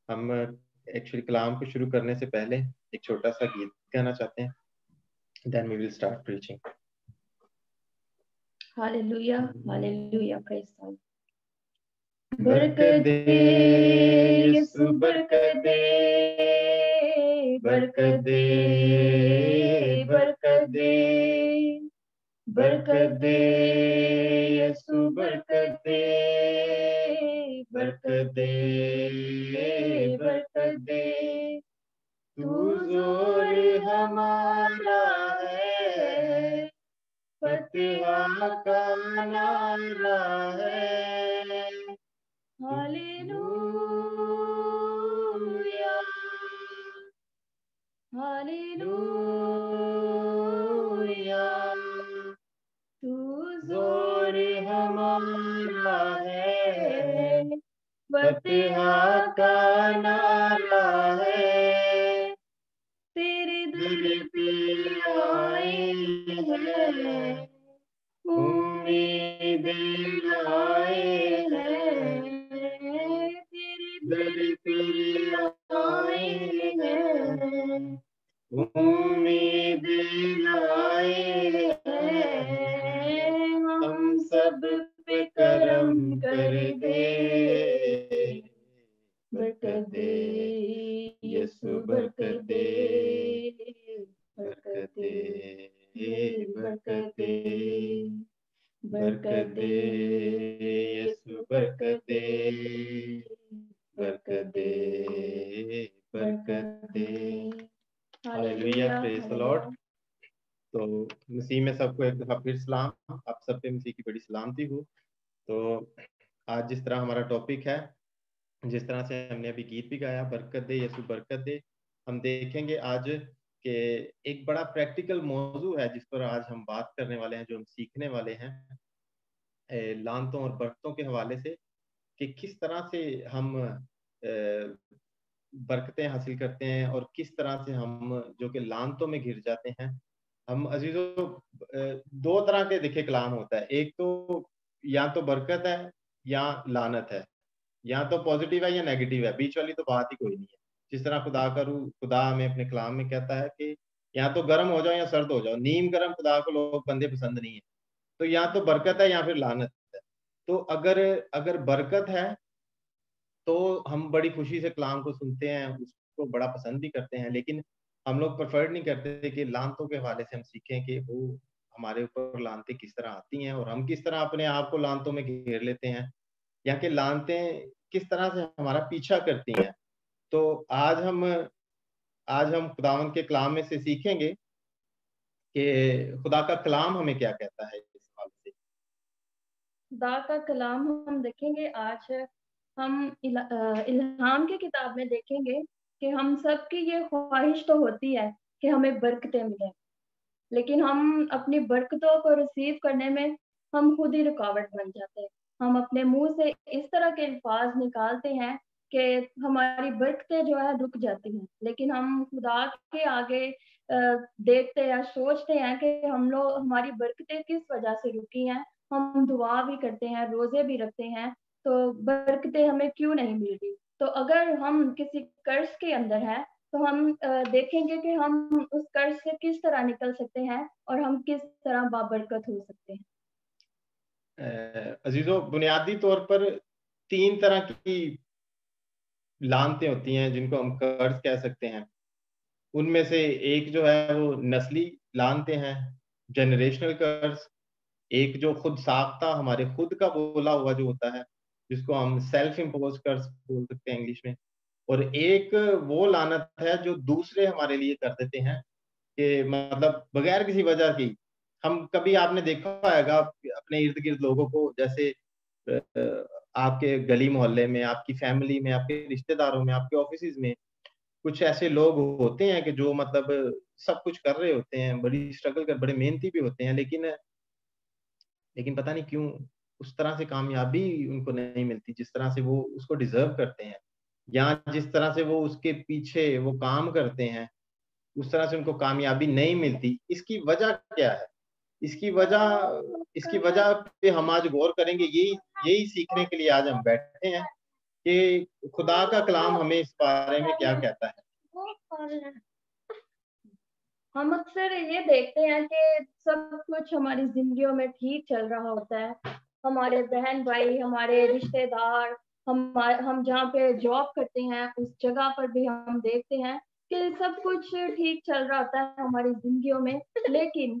हम एक्चुअली कलाम को शुरू करने से पहले एक छोटा सा गीत गाना चाहते हैं, then we will start preaching. Hallelujah hallelujah, praise God. बरकत दे यीशु, बरकत दे, बरकत दे, बरकत दे, बरकत दे यीशु, बरकत दे, बरकत दे, बरकत दे। तू जोर हमारा है, फतह का नारा है। हालेलुया हालेलुया, तू जोर हमारा है, फतह का नारा है। तेरे दर पे आए हैं, उम्मीद लाए हैं। दर पे आए हैं, उम्मीद लाए हैं। हम सब पे करम कर दे, बरकत दे यीशु, बरकत दे, बरकत दे, बरकत दे, बरकत दे यीशु, बरकत दे, बरकत दे, बरकत दे। Hallelujah, praise the Lord. तो मसीह में सबको एक दफा फिर सलाम। आप सब पे मसीह की बड़ी सलामती हो। तो आज जिस तरह हमारा टॉपिक है, जिस तरह से हमने अभी गीत भी गाया, बरकत दे यीशु, बरकत दे, हम देखेंगे आज कि एक बड़ा प्रैक्टिकल मौजू है जिस पर आज हम बात करने वाले हैं, जो हम सीखने वाले हैं लानतों और बरकतों के हवाले से, कि किस तरह से हम बरकतें हासिल करते हैं और किस तरह से हम जो कि लानतों में घिर जाते हैं। हम अजीजों, दो तरह के देखे कलाम होता है, एक तो या तो बरकत है या लानत है, या तो पॉजिटिव है या नेगेटिव है, बीच वाली तो बात ही कोई नहीं है। जिस तरह खुदा हमें अपने कलाम में कहता है कि या तो गर्म हो जाओ या सर्द हो जाओ, नीम गर्म खुदा को लोग बंदे पसंद नहीं है। तो या तो बरकत है या फिर लानत है। तो अगर अगर बरकत है तो हम बड़ी खुशी से कलाम को सुनते हैं, उसको बड़ा पसंद भी करते हैं, लेकिन हम लोग प्रेफर नहीं करते कि लानतों के हवाले से हम सीखें कि वो हमारे ऊपर लानतें किस तरह आती हैं और हम किस तरह अपने आप को लानतों में घेर लेते हैं, या कि लानतें किस तरह से हमारा पीछा करती हैं। तो आज हम खुदावंद के कलाम में से सीखेंगे कि खुदा का कलाम हमें क्या कहता है इस हवाले से। खुदा का कलाम हम देखेंगे आज। हम इल्हाम की किताब में देखेंगे कि हम सब की ये ख्वाहिश तो होती है कि हमें बरकतें मिलें, लेकिन हम अपनी बरकतों को रिसीव करने में हम खुद ही रुकावट बन जाते हैं। हम अपने मुंह से इस तरह के अल्फाज निकालते हैं कि हमारी बरकतें जो है रुक जाती हैं, लेकिन हम खुदा के आगे देखते या सोचते हैं कि हम लोग हमारी बरकतें किस वजह से रुकी हैं। हम दुआ भी करते हैं, रोजे भी रखते हैं, तो बरकतें हमें क्यों नहीं मिल रही। तो अगर हम किसी कर्ज के अंदर हैं तो हम देखेंगे कि हम उस कर्ज से किस तरह निकल सकते हैं और हम किस तरह बाबरकत हो सकते हैं। अजीजों, बुनियादी तौर पर तीन तरह की लानतें होती हैं जिनको हम कर्ज कह सकते हैं। उनमें से एक जो है वो नस्ली लानतें हैं, जनरेशनल कर्ज। एक जो खुद साख्ता हमारे खुद का बोला हुआ जो होता है, जिसको हम सेल्फ इम्पोज कर्ज बोल सकते हैं इंग्लिश में। और एक वो लानत है जो दूसरे हमारे लिए कर देते हैं, कि मतलब बगैर किसी वजह की। हम कभी आपने देखा होगा अपने इर्द गिर्द लोगों को, जैसे आपके गली मोहल्ले में, आपकी फैमिली में, आपके रिश्तेदारों में, आपके ऑफिस में कुछ ऐसे लोग होते हैं कि जो मतलब सब कुछ कर रहे होते हैं, बड़ी स्ट्रगल कर, बड़े मेहनती भी होते हैं, लेकिन पता नहीं क्यों उस तरह से कामयाबी उनको नहीं मिलती जिस तरह से वो उसको डिजर्व करते हैं, या जिस तरह से वो उसके पीछे वो काम करते हैं उस तरह से उनको कामयाबी नहीं मिलती। इसकी वजह क्या है? इसकी वजह पे हम आज गौर करेंगे। यही यही सीखने के लिए आज हम बैठे हैं कि खुदा का कलाम हमें इस बारे में क्या कहता है। हम अक्सर ये देखते हैं कि सब कुछ हमारी जिंदगियों में ठीक चल रहा होता है। हमारे बहन भाई, हमारे रिश्तेदार, हम जहाँ पे जॉब करते हैं उस जगह पर भी हम देखते हैं कि सब कुछ ठीक चल रहा होता है हमारी जिंदगियों में। लेकिन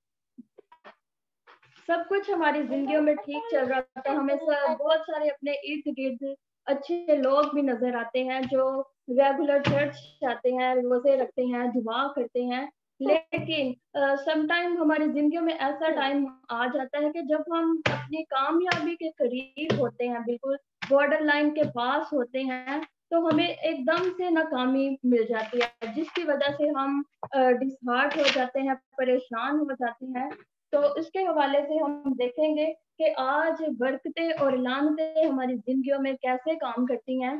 सब कुछ हमारी जिंदगियों में ठीक चल रहा होता है, हमें बहुत सारे अपने इर्द गिर्द अच्छे लोग भी नजर आते हैं जो रेगुलर चर्च जाते हैं, रोजे रखते हैं, दुआ करते हैं। लेकिन समटाइम हमारी जिंदगियों में ऐसा टाइम आ जाता है कि जब हम अपनी कामयाबी के करीब होते हैं, बिल्कुल बॉर्डर लाइन के पास होते हैं, तो हमें एकदम से नाकामी मिल जाती है, जिसकी वजह से हम डिसहार्ट हो जाते हैं, परेशान हो जाते हैं। तो इसके हवाले से हम देखेंगे कि आज बरकतें और लानतें हमारी जिंदगियों में कैसे काम करती हैं।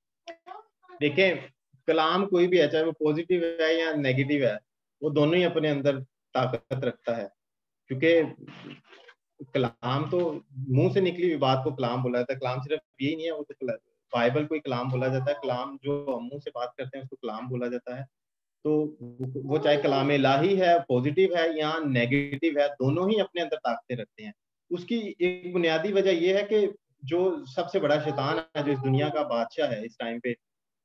देखें, कलाम कोई भी है, चाहे वो पॉजिटिव है या नेगेटिव है, वो दोनों ही अपने अंदर ताकत रखता है। क्योंकि कलाम तो मुंह से निकली हुई बात को कलाम बोला जाता है। कलाम सिर्फ यही नहीं है, वो तो बाइबल को ही कलाम बोला जाता है। कलाम जो हम मुंह से बात करते हैं उसको कलाम बोला जाता है। तो वो चाहे कलाम इलाही है, पॉजिटिव है या नेगेटिव है, दोनों ही अपने अंदर ताकतें रखते हैं। उसकी एक बुनियादी वजह यह है कि जो सबसे बड़ा शैतान है, जो इस दुनिया का बादशाह है इस टाइम पे,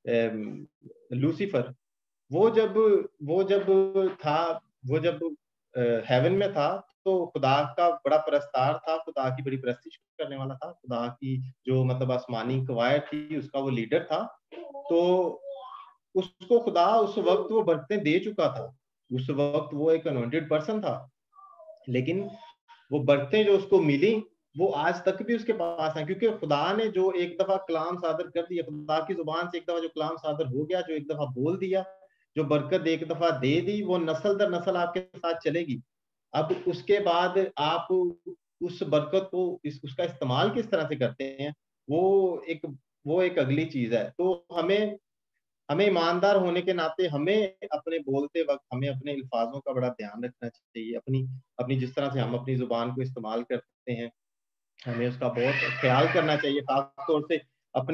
लूसीफर, वो जब वो जब था वो जब हेवन में था, तो खुदा का बड़ा परस्तार था, खुदा की बड़ी प्रस्तिश करने वाला था, खुदा की जो मतलब आसमानी कवायद थी उसका वो लीडर था। तो उसको खुदा उस वक्त वो बरकतें दे चुका था। उस वक्त वो एक अनॉइंटेड पर्सन था, लेकिन वो बरकतें जो उसको मिली वो आज तक भी उसके पास है, क्योंकि खुदा ने जो एक दफा कलाम सादर कर दिया, खुदा की जुबान से एक दफा जो कलाम सादर हो गया, जो एक दफा बोल दिया, जो बरकत एक दफा दे दी, वो नस्ल दर नस्ल आपके साथ चलेगी। अब उसके बाद आप उस बरकत को उसका इस्तेमाल किस तरह से करते हैं, वो एक वो एक अगली चीज है। तो हमें हमें ईमानदार होने के नाते हमें अपने बोलते वक्त हमें अपने अल्फाजों का बड़ा ध्यान रखना चाहिए। अपनी अपनी जिस तरह से हम अपनी जुबान को इस्तेमाल करते हैं, हमें उसका बहुत ख्याल करना चाहिए। खास तौर से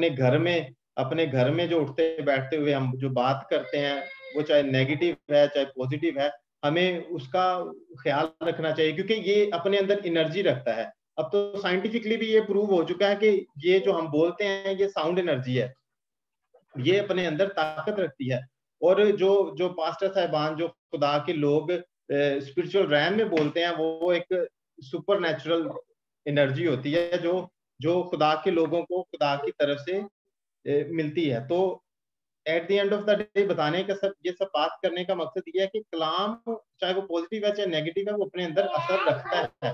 अपने घर में जो उठते बैठते हुए हम जो बात करते हैं, वो चाहे नेगेटिव है चाहे पॉजिटिव है, हमें उसका ख्याल रखना चाहिए, क्योंकि ये अपने अंदर एनर्जी रखता है। अब तो साइंटिफिकली भी ये प्रूव हो चुका है कि ये जो हम बोलते हैं ये साउंड एनर्जी है, ये अपने अंदर ताकत रखती है। और जो जो पास्टर साहबान, जो खुदा के लोग स्पिरिचुअल रैम में बोलते हैं, वो एक सुपर नेचुरल एनर्जी होती है जो जो खुदा के लोगों को खुदा की तरफ से मिलती है। तो at the end of the day बताने का सब ये सब बात करने का मकसद ये है कि कलाम चाहे वो पॉजिटिव है चाहे नेगेटिव है, वो अपने अंदर असर रखता है,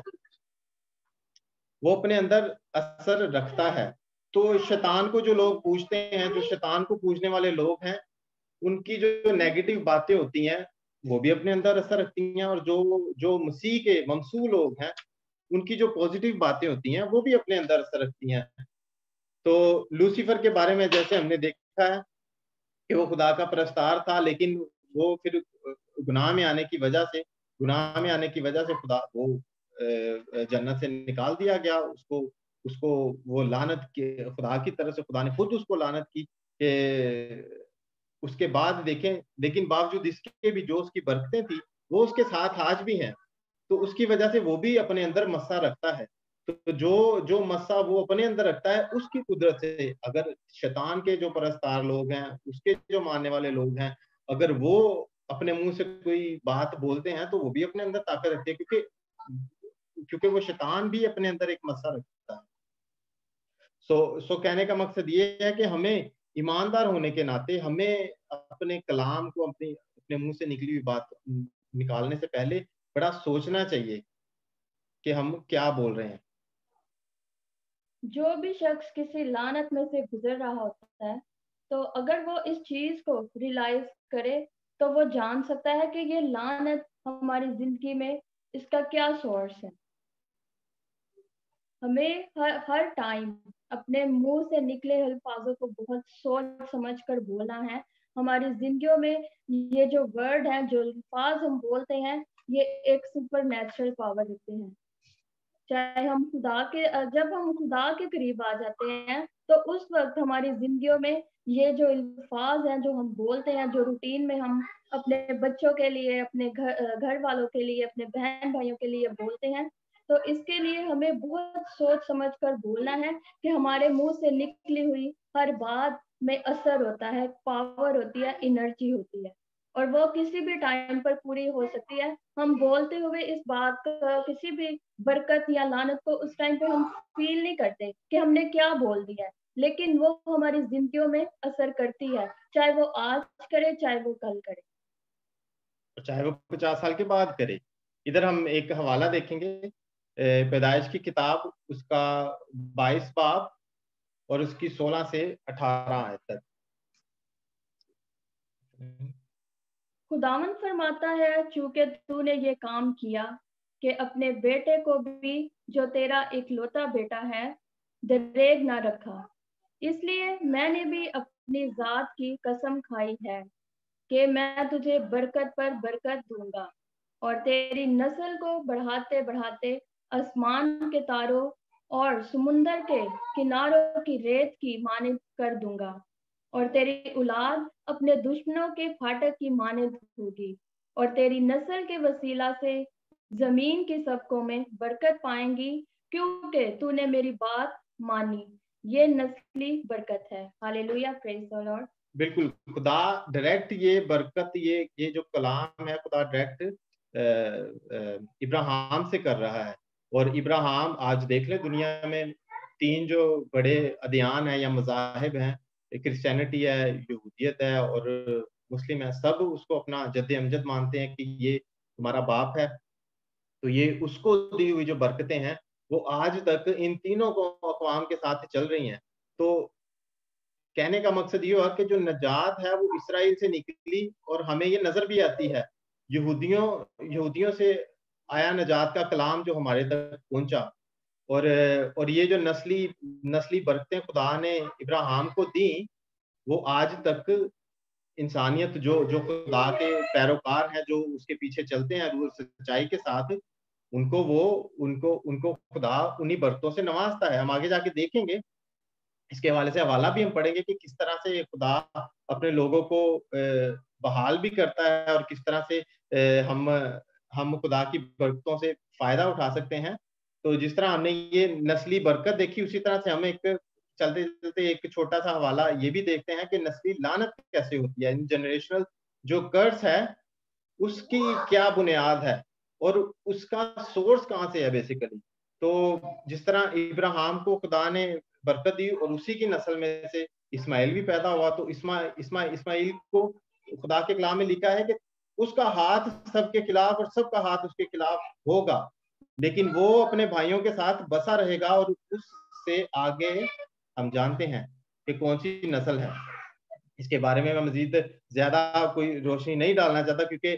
वो अपने अंदर असर रखता है। तो शैतान को जो लोग पूजते हैं, जो शैतान को पूजने वाले लोग हैं, उनकी जो नेगेटिव बातें होती हैं वो भी अपने अंदर असर रखती हैं, और जो जो मसीह के ममसू लोग हैं उनकी जो पॉजिटिव बातें होती हैं वो भी अपने अंदर असर रखती हैं। तो लूसीफर के बारे में जैसे हमने देखा है कि वो खुदा का परस्तार था, लेकिन वो फिर गुनाह में आने की वजह से खुदा वो जन्नत से निकाल दिया गया। उसको उसको वो लानत के खुदा की तरफ से खुदा ने खुद उसको लानत की कि उसके बाद देखें, लेकिन बावजूद इसके भी जो उसकी बरकतें थी वो उसके साथ आज भी हैं। तो उसकी वजह से वो भी अपने अंदर मस्सा रखता है। तो जो जो मस्सा वो अपने अंदर रखता है, उसकी कुदरत से अगर शैतान के जो परस्तार लोग हैं, उसके जो मानने वाले लोग हैं, अगर वो अपने मुंह से कोई बात बोलते हैं तो वो भी अपने अंदर ताकत रखते हैं, क्योंकि क्योंकि वो शैतान भी अपने अंदर एक मस्सा रखता है। सो कहने का मकसद ये है कि हमें ईमानदार होने के नाते हमें अपने कलाम को अपनी अपने मुंह से निकली हुई बात निकालने से पहले बड़ा सोचना चाहिए कि हम क्या बोल रहे हैं। जो भी शख्स किसी लानत में से गुजर रहा होता है, तो अगर वो इस चीज को रियलाइज करे, तो वो जान सकता है कि ये लानत हमारी जिंदगी में इसका क्या सोर्स है। हमें हर टाइम अपने मुंह से निकले अल्फाजों को बहुत सोच समझ कर बोलना है। हमारी जिंदगियों में ये जो वर्ड है, जो अल्फाज हम बोलते हैं, ये एक सुपर नेचुरल पावर देते हैं। चाहे हम जब हम खुदा के करीब आ जाते हैं, तो उस वक़्त हमारी ज़िंदगियों में ये जो अल्फ़ाज़ हैं, जो हम बोलते हैं, जो रूटीन में हम अपने बच्चों के लिए, अपने घर वालों के लिए, अपने बहन-भाइयों के लिए बोलते हैं, तो इसके लिए हमें बहुत सोच समझ कर बोलना है कि हमारे मुँह से निकली हुई हर बात में असर होता है, पावर होती है, एनर्जी होती है और वो किसी भी टाइम पर पूरी हो सकती है। हम बोलते हुए इस बात का किसी भी बरकत या लानत को उस टाइम पे हम फ़ील नहीं करते कि हमने क्या बोल दिया है, लेकिन वो हमारी ज़िंदगियों में असर करती है, चाहे वो आज करे, चाहे वो कल करे। चाहे वो 50 साल के बाद करे। इधर हम एक हवाला देखेंगे, पैदाइश की किताब उसका 22 बाब और उसकी 16 से 18 आयत तक। खुदावंद फरमाता है, चूंकि तूने ये काम किया कि अपने बेटे को भी, जो तेरा इकलौता बेटा है, दरेग ना रखा, इसलिए मैंने भी अपनी जात की कसम खाई है कि मैं तुझे बरकत पर बरकत दूंगा और तेरी नस्ल को बढ़ाते बढ़ाते आसमान के तारों और समुंदर के किनारों की रेत की मानिंद कर दूंगा और तेरी औलाद अपने दुश्मनों के फाटक की मानिंद होगी और तेरी नस्ल के वसीला से जमीन की सबकों में बरकत पाएंगी, क्योंकि तूने मेरी बात मानी। ये नस्ली बरकत है। Hallelujah, praise the Lord. बिल्कुल, खुदा डायरेक्ट ये बरकत, ये जो कलाम है, खुदा डायरेक्ट इब्राहिम से कर रहा है। और इब्राहिम, आज देख ले दुनिया में 3 जो बड़े अदियान है या मज़ाहिब हैं, क्रिश्चियनिटी है, यहूदियत है और मुस्लिम है, सब उसको अपना जद्द अमजद मानते हैं कि ये तुम्हारा बाप है। तो ये उसको दी हुई जो बरकतें हैं, वो आज तक इन तीनों को अक़वाम के साथ चल रही हैं। तो कहने का मकसद ये हुआ कि जो नजात है वो इसराइल से निकली और हमें ये नजर भी आती है, यहूदियों यहूदियों से आया नजात का कलाम जो हमारे तक पहुंचा। और ये जो नस्ली नस्ली बरकतें खुदा ने इब्राहिम को दी, वो आज तक इंसानियत जो जो खुदा के पैरोकार हैं, जो उसके पीछे चलते हैं रूह सच्चाई के साथ, उनको वो उनको उनको खुदा उन्हीं बरकतों से नवाजता है। हम आगे जाके देखेंगे, इसके हवाले से हवाला भी हम पढ़ेंगे कि किस तरह से खुदा अपने लोगों को बहाल भी करता है और किस तरह से हम खुदा की बरकतों से फायदा उठा सकते हैं। तो जिस तरह हमने ये नस्ली बरकत देखी, उसी तरह से हम एक चलते चलते एक छोटा सा हवाला ये भी देखते हैं कि नस्ली लानत कैसे होती है, जनरेशनल जो कर्स है उसकी क्या बुनियाद है और उसका सोर्स कहाँ से है बेसिकली। तो जिस तरह इब्राहिम को खुदा ने बरकत दी और उसी की नस्ल में से इस्माइल भी पैदा हुआ, तो इस्माइल को खुदा के कलाम में लिखा है कि उसका हाथ सबके खिलाफ और सबका हाथ उसके खिलाफ होगा, लेकिन वो अपने भाइयों के साथ बसा रहेगा। और उससे आगे हम जानते हैं कि कौन सी नस्ल है। इसके बारे में मैं मजीद ज्यादा कोई रोशनी नहीं डालना चाहता, क्योंकि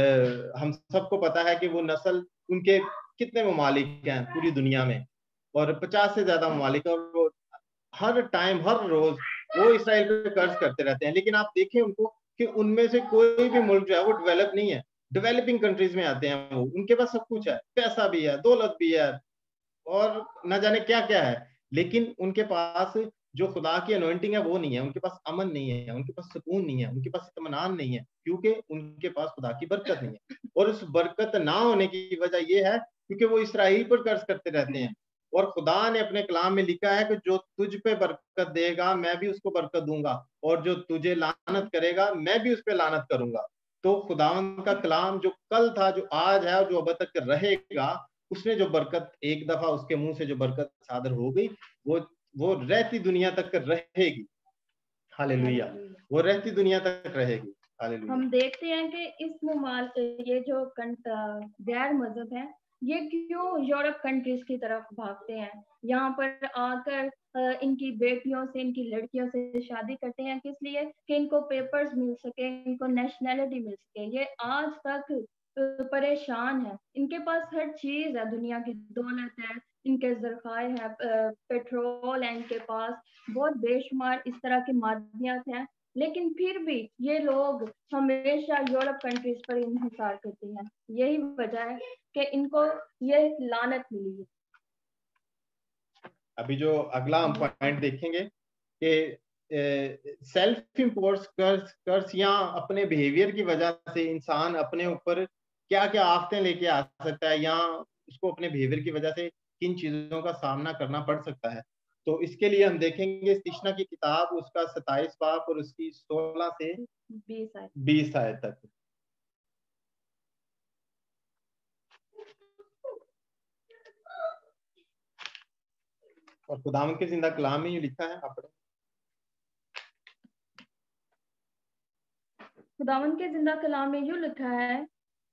हम सबको पता है कि वो नस्ल, उनके कितने ममालिक हैं पूरी दुनिया में, और 50 से ज्यादा ममालिक, और वो हर टाइम हर रोज वो इसराइल पे कर्ज करते रहते हैं। लेकिन आप देखें उनको कि उनमें से कोई भी मुल्क जो है वो डेवलप नहीं है। डेवलपिंग कंट्रीज में आते हैं वो, उनके पास सब कुछ है, पैसा भी है, दौलत भी है और न जाने क्या क्या है, लेकिन उनके पास जो खुदा की अनॉइंटिंग है वो नहीं है, उनके पास अमन नहीं है, उनके पास सुकून नहीं है, उनके पास इत्मीनान नहीं है, क्योंकि उनके पास खुदा की बरकत नहीं है। और उस बरकत ना होने की वजह यह है क्योंकि वो इसराइल पर कर्ज करते रहते हैं। और खुदा ने अपने कलाम में लिखा है कि जो तुझ पे बरकत देगा मैं भी उसको बरकत दूंगा, और जो तुझे लानत करेगा मैं भी उस पे लानत करूंगा। तो खुदावंद का कलाम जो कल था, जो आज है और जो अब तक रहेगा, उसने जो बरकत एक दफा उसके मुंह से जो बरकत सादर हो गई, वो वो रहती दुनिया तक रहेगी। हालेलुया, वो रहती दुनिया तक रहेगी। हालेलुया। हम देखते हैं कि इस ये जो गैर मजहब है, ये क्यों यूरोप कंट्रीज की तरफ भागते हैं, यहाँ पर आकर इनकी बेटियों से, इनकी लड़कियों से शादी करते हैं, किस लिए कि इनको पेपर्स मिल सके, इनको नेशनैलिटी मिल सके। ये आज तक परेशान है, इनके पास हर चीज है, दुनिया की दौलत है, इनके जरखाए है, पेट्रोल है इनके पास, बहुत बेशुमार इस तरह के मादनियात हैं, लेकिन फिर भी ये लोग हमेशा यूरोप कंट्रीज पर इंहिसार करते हैं। यही वजह है कि इनको ये लानत मिली है। अभी जो अगला हम पॉइंट देखेंगे कि सेल्फ इम्पोज कर्ज या अपने बिहेवियर की वजह से इंसान अपने ऊपर क्या क्या आफतें लेके आ सकता है, या उसको अपने बिहेवियर की वजह से किन चीजों का सामना करना पड़ सकता है। तो इसके लिए हम देखेंगे तिश्ना की किताब, उसका 27 बाब और उसकी 16 से 20 आयत तक। और खुदावंद के जिंदा कलाम में ये लिखा है, आप खुदावंद के जिंदा कलाम में यूं लिखा है,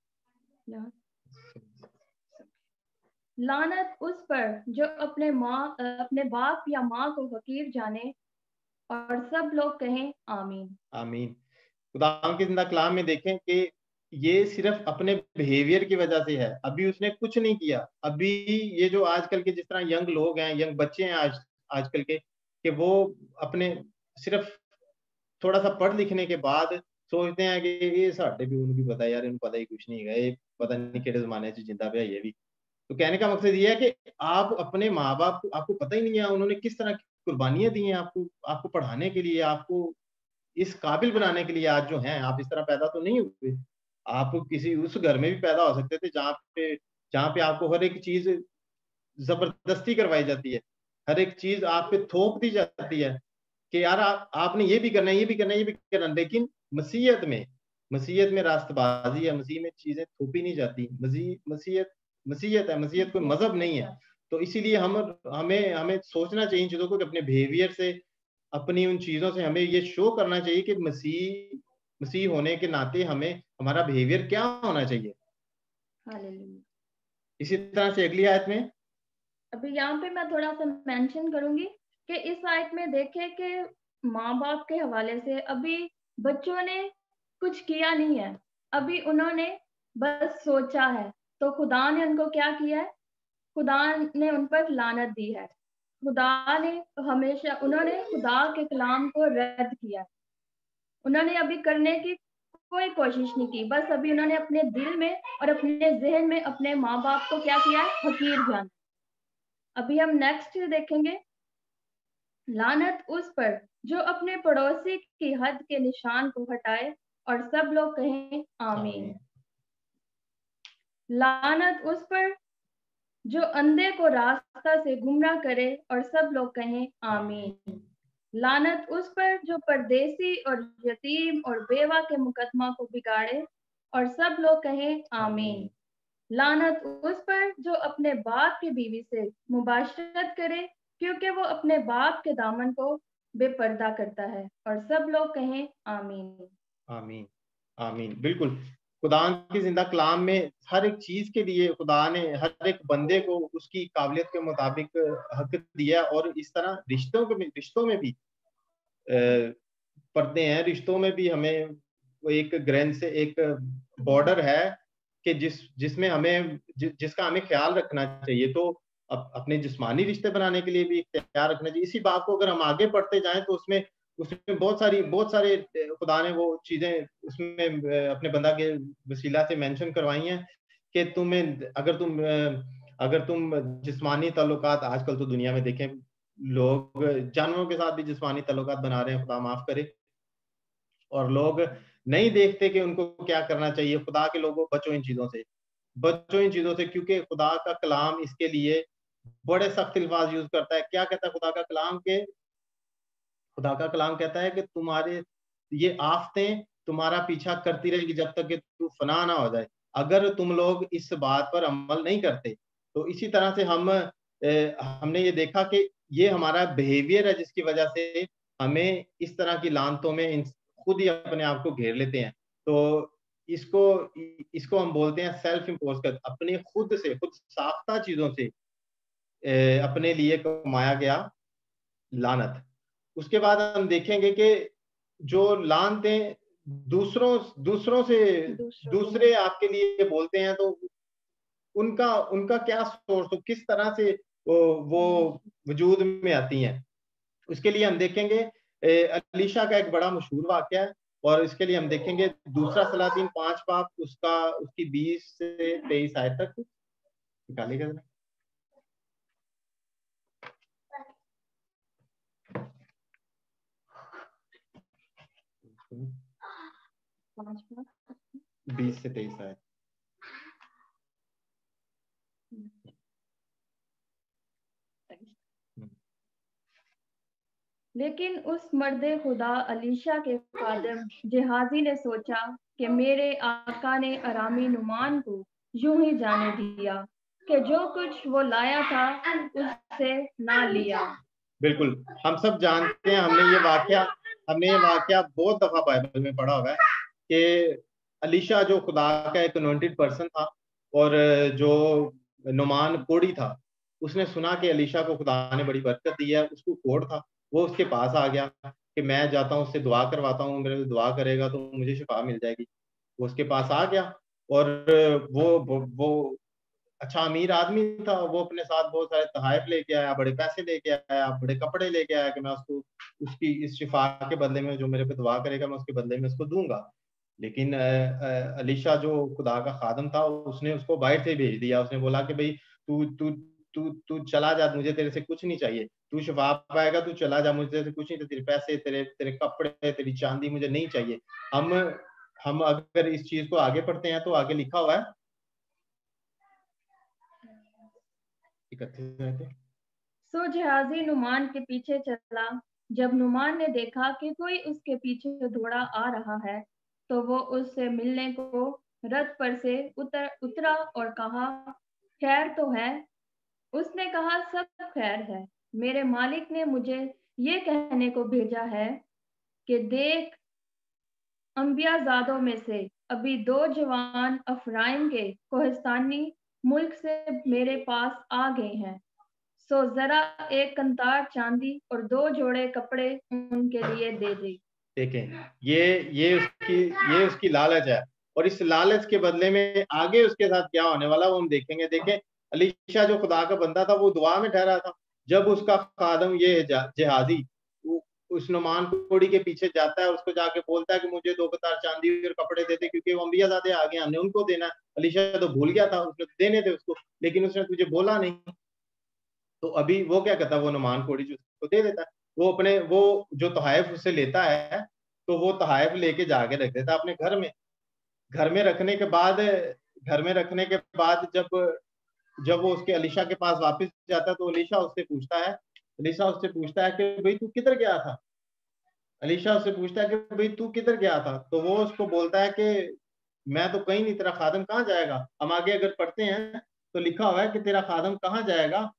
लानत उस पर जो अपने बाप या माँ को हकीर जाने, और सब लोग कहें आमीन। आमीन। खुदावंद के जिंदा कलाम में देखें कि ये सिर्फ अपने बिहेवियर की वजह से है, अभी उसने कुछ नहीं किया। अभी ये जो आजकल के जिस तरह यंग लोग हैं, यंग बच्चे हैं आजकल के, कि वो अपने सिर्फ थोड़ा सा पढ़ लिखने के बाद सोचते हैं कि ये साढ़े भी उनको पता है यार, इनको पता ही कुछ नहीं है, ये पता नहीं केड़े जमाने से जिंदा पे है ये भी। तो कहने का मकसद ये है कि आप अपने माँ बाप को, आपको पता ही नहीं है उन्होंने किस तरह की कुर्बानियां दी हैं आपको, आपको पढ़ाने के लिए, आपको इस काबिल बनाने के लिए। आज जो हैं, आप इस तरह पैदा तो नहीं हुए। आप किसी उस घर में भी पैदा हो सकते थे जहाँ पे आपको हर एक चीज जबरदस्ती करवाई जाती है, हर एक चीज आप पे थोप दी जाती है कि यार आपने ये भी करना है, ये भी करना है, ये भी करना है। लेकिन मसीहत में रास्तबाजी है, मसीह में चीजें थोपी नहीं जाती। मसीहत है, मसीहत कोई मजहब नहीं है। तो इसीलिए हम हमें हमें सोचना चाहिए इन चीजों को कि अपने बिहेवियर से, अपनी उन चीजों से हमें ये शो करना चाहिए कि मसीह होने के नाते हमें हमारा बिहेवियर क्या होना चाहिए। हालेलुया। इसी तरह से अगली आयत में, अभी यहाँ पे मैं थोड़ा सा मेंशन करूंगी कि इस आयत में देखें कि माँ बाप के हवाले से अभी बच्चों ने कुछ किया नहीं है, अभी उन्होंने बस सोचा है। तो खुदा ने उनको क्या किया है? खुदा ने उन पर लानत दी है। खुदा ने हमेशा, उन्होंने खुदा के कलाम को रद्द किया। उन्होंने अभी करने की कोई कोशिश नहीं की, बस अभी उन्होंने अपने दिल में और अपने जहन में अपने माँ बाप को क्या किया है? हकीर जाना। अभी हम नेक्स्ट देखेंगे, लानत उस पर जो अपने पड़ोसी की हद के निशान को हटाए, और सब लोग कहें आमीन। लानत उस पर जो अंधे को रास्ता से गुमराह करे, और सब लोग कहें आमीन। लानत उस पर जो परदेसी और यतीम और बेवा के मुकदमा को बिगाड़े, और सब लोग कहें आमीन। लानत उस पर जो अपने बाप की बीवी से मुबाशरत करे, क्योंकि वो अपने बाप के दामन को बेपर्दा करता है, और सब लोग कहें आमीन। आमीन। आमीन। बिल्कुल, खुदा की जिंदा कलाम में हर एक चीज के लिए खुदा ने हर एक बंदे को उसकी काबिलियत के मुताबिक हक दिया। और इस तरह रिश्तों में भी पर्दे हैं, रिश्तों में भी हमें वो एक ग्रेन से एक बॉर्डर है कि जिसमें जिसका हमें ख्याल रखना चाहिए। तो अपने जिस्मानी रिश्ते बनाने के लिए भी ख्याल रखना चाहिए। इसी बात को अगर हम आगे बढ़ते जाएं तो उसमें उसमें बहुत सारे खुदा ने वो चीजें उसमें अपने बंदा के वसीला से मेंशन करवाई हैं कि अगर तुम जिस्मानी ताल्लुकात, आजकल तो दुनिया में देखें लोग जानवरों के साथ भी जिस्मानी ताल्लुकात बना रहे हैं, खुदा माफ करे। और लोग नहीं देखते कि उनको क्या करना चाहिए। खुदा के लोगों, बचो इन चीजों से, बचो इन चीजों से, क्योंकि खुदा का कलाम इसके लिए बड़े सख्त अल्फाज यूज करता है। क्या कहता है खुदा का कलाम कहता है कि तुम्हारे ये आफतें तुम्हारा पीछा करती रहेगी जब तक कि तू फना ना हो जाए, अगर तुम लोग इस बात पर अमल नहीं करते। तो इसी तरह से हमने ये देखा कि ये हमारा बिहेवियर है जिसकी वजह से हमें इस तरह की लानतों में खुद ही अपने आप को घेर लेते हैं। तो इसको इसको हम बोलते हैं सेल्फ इम्पोज कर, अपने खुद साख्ता चीजों से अपने लिए कमाया गया लानत। उसके बाद हम देखेंगे कि जो लानतें दूसरों दूसरों से दूसरे आपके लिए बोलते हैं, तो उनका उनका क्या सोर्स, तो किस तरह से वो वजूद में आती हैं। उसके लिए हम देखेंगे अलीशा का एक बड़ा मशहूर वाकया है। और इसके लिए हम देखेंगे दूसरा सलातीन 5 बाब उसकी 20 से 23 आयत तक निकालेगा। 20 से 23 आए। लेकिन उस मर्दे खुदा अलीशा के खादिम जिहाजी ने सोचा कि मेरे आका ने अरामी नुमान को यूं ही जाने दिया कि जो कुछ वो लाया था उससे ना लिया। बिल्कुल, हम सब जानते हैं, हमने ये वाकया बहुत दफा बाइबल में पढ़ा हुआ है कि अलीशा जो खुदा का एक अनॉइंटेड पर्सन था, और जो नुमान कोढ़ी था, उसने सुना कि अलीशा को खुदा ने बड़ी बरकत दी है, उसको कोढ़ था, वो उसके पास आ गया कि मैं जाता हूँ, उससे दुआ करवाता हूँ, मेरे लिए दुआ करेगा तो मुझे शिफा मिल जाएगी। वो उसके पास आ गया, और वो अच्छा अमीर आदमी था, वो अपने साथ बहुत सारे तोहफे लेके आया, बड़े पैसे लेके आया, बड़े कपड़े लेके आया कि मैं उसको उसकी इस शिफा के बदले में जो मेरे पे दुआ करेगा मैं उसके बदले में उसको दूंगा। लेकिन अलीशा जो खुदा का खादम था, उसने उसको बाहर से भेज दिया। उसने बोला कि भाई तू तू तू तू चला जा, मुझे तेरे से कुछ नहीं चाहिए, तू शिफा पाएगा, तू चला जा, मुझे तेरे से कुछ नहीं, तेरे पैसे, तेरे तेरे कपड़े, तेरी चांदी मुझे नहीं चाहिए। हम हम अगर इस चीज को आगे पढ़ते हैं तो आगे लिखा हुआ है, इकट्ठे रहते। सो जिहाजी नुमान के पीछे चला। जब नुमान ने देखा कि कोई उसके पीछे दौड़ा आ रहा है, तो वो उससे मिलने को रथ पर से उतरा और कहा, खैर तो है? उसने कहा, सब खैर है। मेरे मालिक ने मुझे ये कहने को भेजा है कि देख, अंबियाजादों में से अभी 2 जवान अफराइम के कोहिस्तानी मुल्क से मेरे पास आ गए हैं। सो जरा एक कंतार चांदी और 2 जोड़े कपड़े उनके लिए दे दे। देखें, ये उसकी लालच है, और इस लालच के बदले में आगे उसके साथ क्या होने वाला वो हम देखेंगे। देखें, अलीशा जो खुदा का बंदा था वो दुआ में ठहरा था। जब उसका खादम ये जिहाजी उस नुमान कोड़ी के पीछे जाता है, उसको जाके बोलता है कि मुझे 2 कतार चांदी और कपड़े दे दे, क्योंकि वो अंबियाजादे आ गए, हमने उनको देना है। अलीशा तो भूल गया था, उसने देने थे उसको, लेकिन उसने तुझे बोला नहीं। तो अभी वो क्या करता है, वो नुमान कोड़ी जो उसको दे देता है। वो जो तोहफ उससे लेता है, तो वो तोहफ लेके जाके रख देता है अपने घर में। घर में रखने के बाद घर में रखने के बाद जब वो उसके अलीशा के पास वापस जाता है, तो अलीशा उससे पूछता है कि भाई तू किधर गया था। अलीशा उससे पूछता है कि भाई तू किधर गया था, तो वो उसको बोलता है कि मैं तो कहीं नहीं, तेरा खादम कहाँ जाएगा। हम आगे अगर पढ़ते हैं तो लिखा हुआ है कि तेरा खादम कहाँ जाएगा,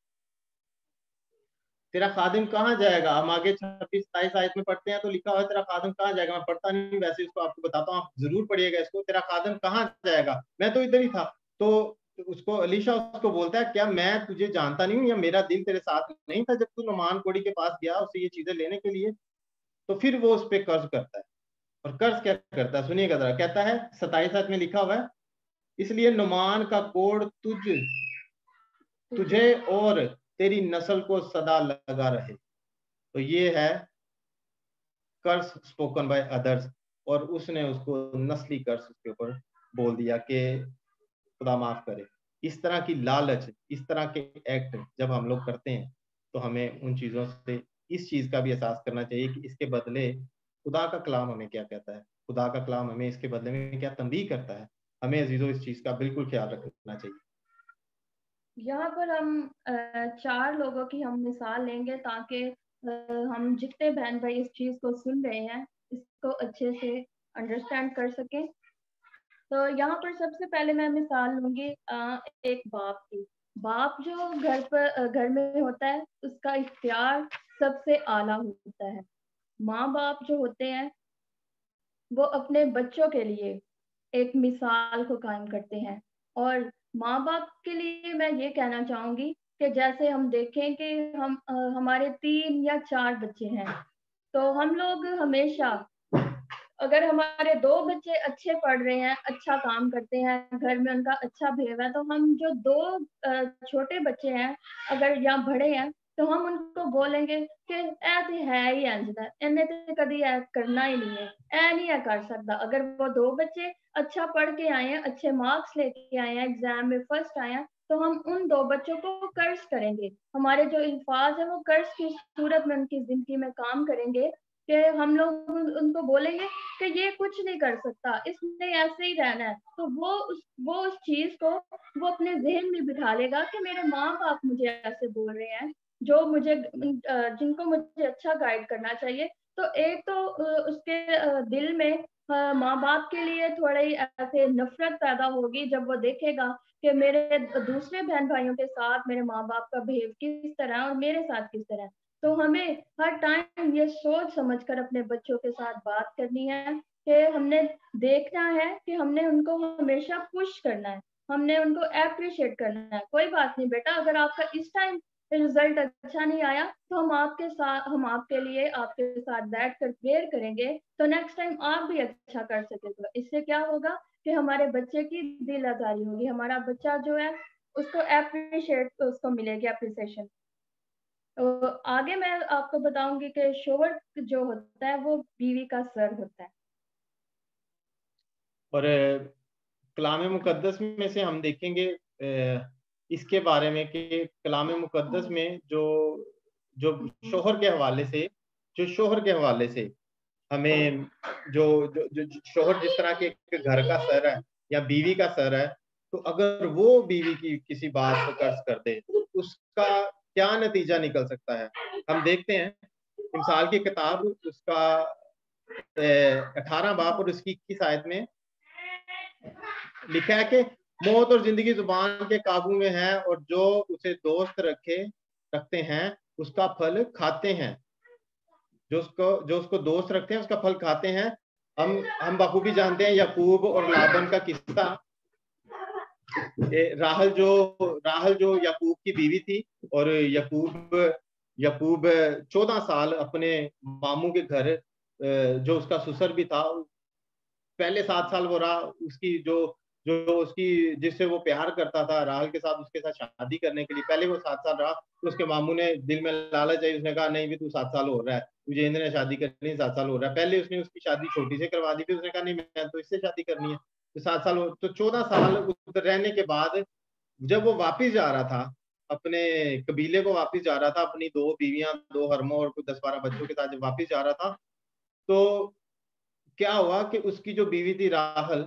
तेरा खादिम कहाँ जाएगा। हम आगे 26-27 आयत में पढ़ते हैं तो लिखा हुआ है तेरा खादिम कहाँ जाएगा। मैं पढ़ता नहीं वैसे इसको आपको बताता हूँ, आप जरूर पढ़िएगा इसको। तेरा खादिम कहाँ जाएगा, मैं तो इधर ही था। तो उसको अलीशा उसको बोलता है, क्या मैं तुझे जानता नहीं हूँ, या मेरा दिल तेरे साथ नहीं था जब तू नुमान कोड़ी के पास गया उससे ये चीजें लेने के लिए। तो फिर वो उस पर कर्ज करता है, और कर्ज क्या करता है सुनिएगा जरा। कहता है 27 आयत में लिखा हुआ है, इसलिए नुमान का कोड़ तुझे और तेरी नस्ल को सदा लगा रहे। तो ये है कर्स स्पोकन बाय अदर्स, और उसने उसको नस्ली कर्स उसके ऊपर बोल दिया कि खुदा माफ करे। इस तरह की लालच, इस तरह के एक्ट जब हम लोग करते हैं, तो हमें उन चीजों से इस चीज का भी एहसास करना चाहिए कि इसके बदले खुदा का कलाम हमें क्या कहता है, खुदा का कलाम हमें इसके बदले में क्या तंबीह करता है। हमें अजीजों इस चीज का बिल्कुल ख्याल रखना चाहिए। यहाँ पर हम 4 लोगों की हम मिसाल लेंगे ताकि हम जितने बहन भाई इस चीज को सुन रहे हैं इसको अच्छे से अंडरस्टैंड कर सकें। तो यहाँ पर सबसे पहले मैं मिसाल लूंगी एक बाप की। बाप जो घर में होता है उसका इख्तियार सबसे आला होता है। माँ बाप जो होते हैं वो अपने बच्चों के लिए एक मिसाल को कायम करते हैं। और माँ बाप के लिए मैं ये कहना चाहूंगी कि जैसे हम देखें कि हमारे 3 या 4 बच्चे हैं, तो हम लोग हमेशा, अगर हमारे 2 बच्चे अच्छे पढ़ रहे हैं, अच्छा काम करते हैं, घर में उनका अच्छा बिहेव है, तो हम जो 2 छोटे बच्चे हैं अगर या बड़े हैं, तो हम उनको बोलेंगे कि ऐ तो है ही इंज दा, इन्हें तो कभी ऐ करना ही नहीं है, ऐ नहीं है कर सकता। अगर वो 2 बच्चे अच्छा पढ़ के आए हैं, अच्छे मार्क्स लेके आए हैं, एग्जाम में फर्स्ट आए हैं, तो हम उन 2 बच्चों को कर्ज करेंगे। हमारे जो अल्फाज है वो कर्ज की सूरत में उनकी जिंदगी में काम करेंगे कि हम लोग उनको बोलेंगे कि ये कुछ नहीं कर सकता, इसने ऐसे ही रहना है, तो वो उस चीज़ को वो अपने ज़हन में बिठा लेगा कि मेरे माँ-बाप मुझे ऐसे बोल रहे हैं, जो मुझे जिनको मुझे अच्छा गाइड करना चाहिए। तो एक तो उसके दिल में माँ-बाप के लिए थोड़ी ऐसे नफ़रत पैदा होगी जब वो देखेगा कि मेरे दूसरे बहन-भाइयों के साथ मेरे माँ-बाप का बिहेव किस तरह है और मेरे साथ किस तरह है। तो हमें हर टाइम ये सोच समझ कर अपने बच्चों के साथ बात करनी है कि हमने देखना है कि हमने उनको हमेशा पुश करना है, हमने उनको एप्रिशिएट करना है। कोई बात नहीं बेटा, अगर आपका इस टाइम रिज़ल्ट अच्छा नहीं आया, तो हम आपके लिए आपके साथ बैठकर प्रेयर करेंगे, तो नेक्स्ट टाइम आप भी अच्छा कर सकेंगे। इससे क्या होगा कि हमारे बच्चे की दिल आज़ारी होगी, हमारा बच्चा जो है उसको एप्रिशिएट उसको मिलेगी एप्रिसिएशन। आगे मैं आपको बताऊँगी कि शोहर जो होता है वो बीवी का सर होता है। और कलाम मुकद्दस में से हम देखेंगे इसके बारे में कि कलाम मुकद्दस में जो जो शोहर के हवाले से हमें जो शोहर जिस तरह के एक घर का सर है या बीवी का सर है, तो अगर वो बीवी की किसी बात को कर्ज कर दे तो उसका क्या नतीजा निकल सकता है। हम देखते हैं मिसाल की किताब उसका 18 बाब और उसकी 21 आयत में लिखा है कि मौत और जिंदगी जुबान के काबू में है और जो उसे दोस्त रखते हैं उसका फल खाते हैं। जो उसको दोस्त रखते हैं उसका फल खाते हैं। हम बखूबी जानते हैं याकूब और लाबन का किस्सा। राहल जो याकूब की बीवी थी और याकूब 14 साल अपने मामू के घर जो उसका ससुर भी था, पहले 7 साल वो रहा। उसकी जो जो उसकी जिससे वो प्यार करता था राहल के साथ, उसके साथ शादी करने के लिए पहले वो 7 साल रहा। तो उसके मामू ने दिल में लालच आई, उसने कहा नहीं भी तू 7 साल हो रहा है, तुझे इंद्र शादी करनी, 7 साल हो रहा है। पहले उसने उसकी शादी छोटी से करवा दी थी, उसने कहा नहीं मैं तो इससे शादी करनी है। तो 7 साल तो 14 साल उधर रहने के बाद जब वो वापिस जा रहा था, अपने कबीले को वापिस जा रहा था, अपनी 2 बीवियां 2 हरमों और कुछ 10-12 बच्चों के साथ जब वापिस जा रहा था, तो क्या हुआ कि उसकी जो बीवी थी राहल,